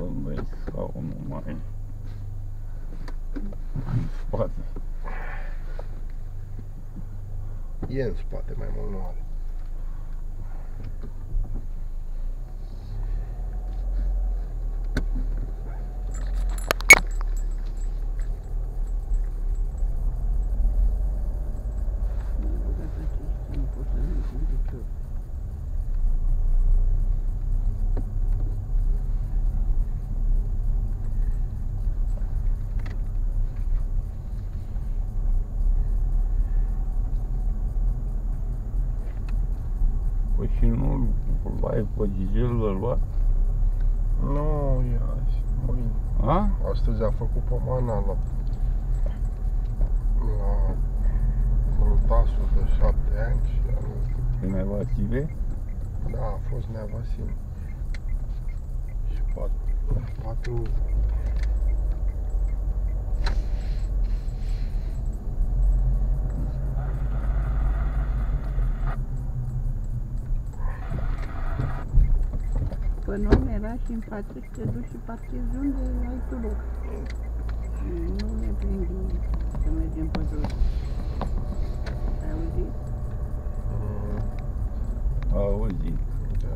băi, scaunul mai în spate. E în spate, mai mult nu are. Păi și nu l-ai pe Gigel bărbat? Nu, e azi, mâine. A? Astăzi a făcut pomana la Brutasul de 7 ani și anul. Prin Vasile? Da, a fost Nea Vasile. Și patru Păi nu era și în față și te duci și parchezi unde ai tu loc. Nu ne prinde să mergem pe jos. Ai auzit? Auzi. Da.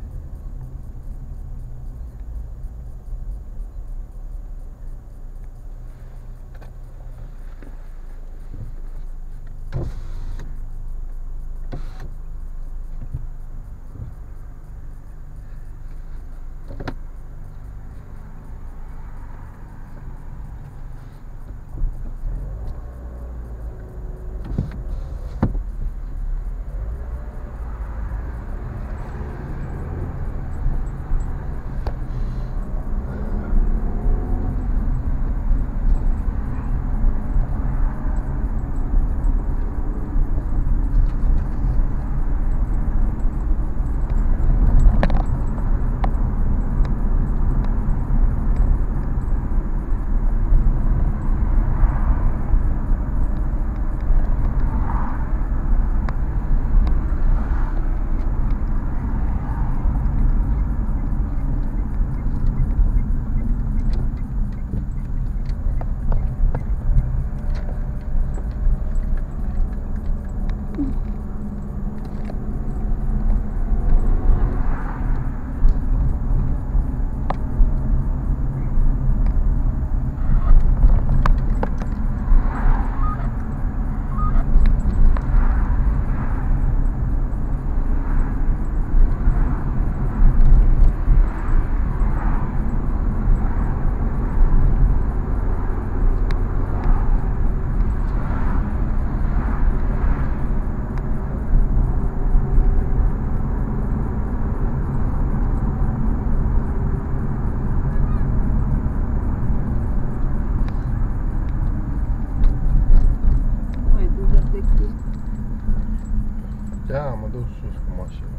Da, mă duc sus cu mașina.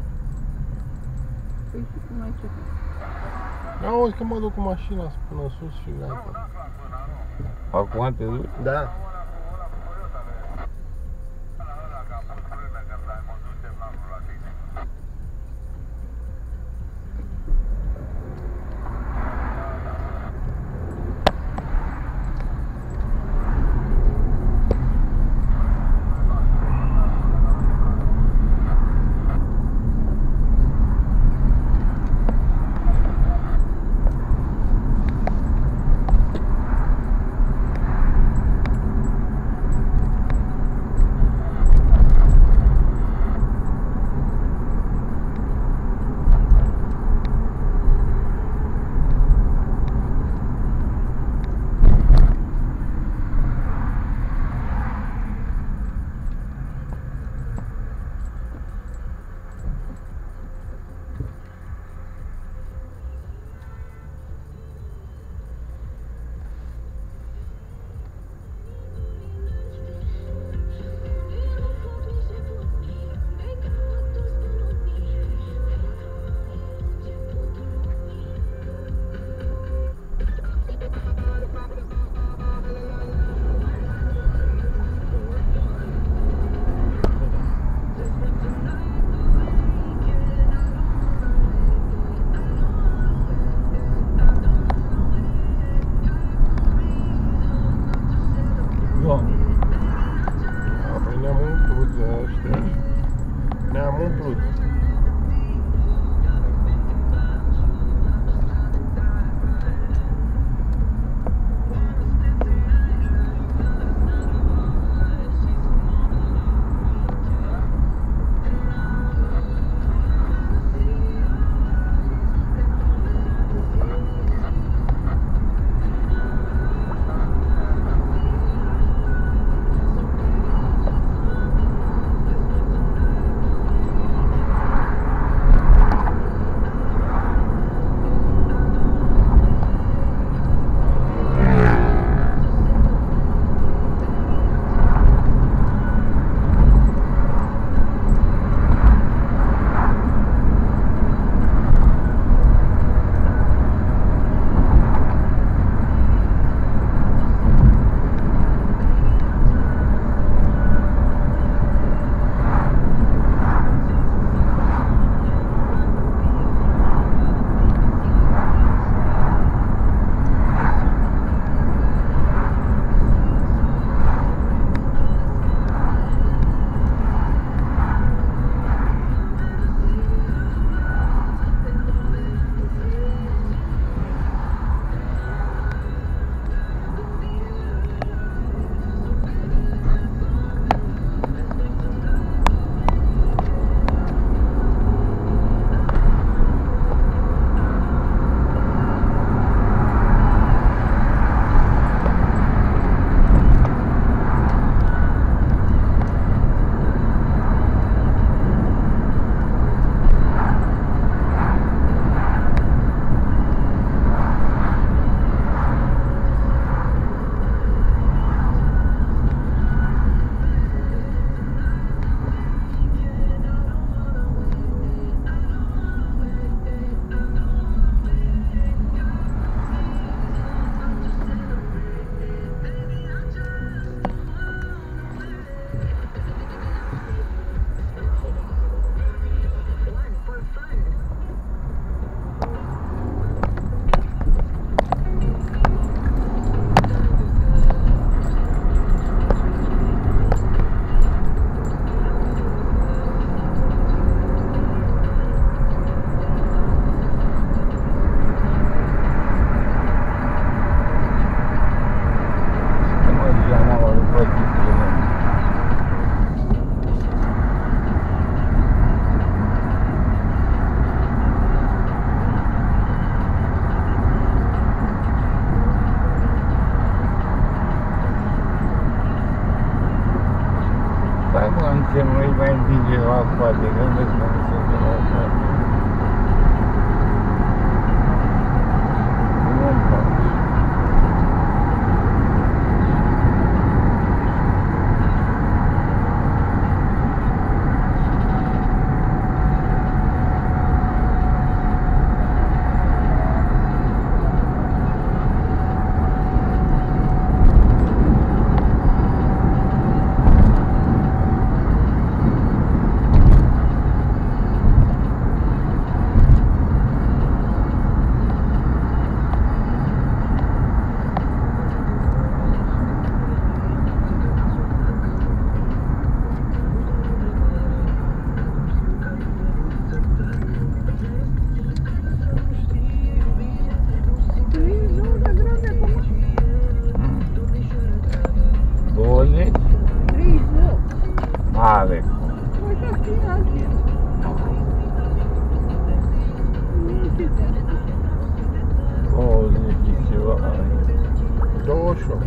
Păi și cum ai început? Auzi că mă duc cu mașina până sus și gata. Acum te duci? Da. vai împinge la spate, gândesc că nu sunt la spate. Nu-mi place. Mare. Așa scrie altfel. Nu știu ce scrie. 20 și ceva ani. 28.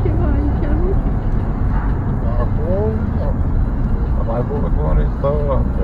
Mai bun cu un restaurant.